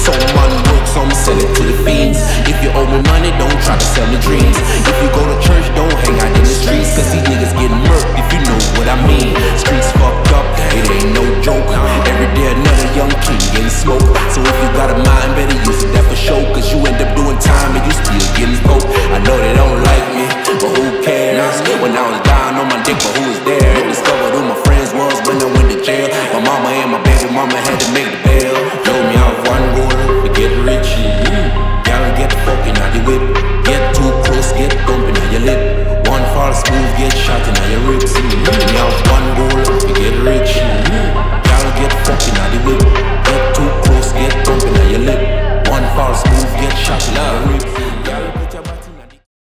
Some man work, some sell it to the fiends. If you owe me money, don't try to sell me dreams. If you go to church, don't hang out in the streets, cause these niggas getting murked, if you know what I mean. Streets fucked up, it ain't no joke. Every day another young king getting smoked. So if you got a mind, better use it, that for show, cause you end up doing time and you still getting poked. I know they don't like me, but who cares? When I was down on my dick, but who was there? Discovered who my friends was when I went to jail. My mama and my baby mama had to make the bail. Told me I have one goal, to get rich. Gotta get fucking out the whip. Get too close, get thumping on your lip. One false move, get shot in your ribs. Me have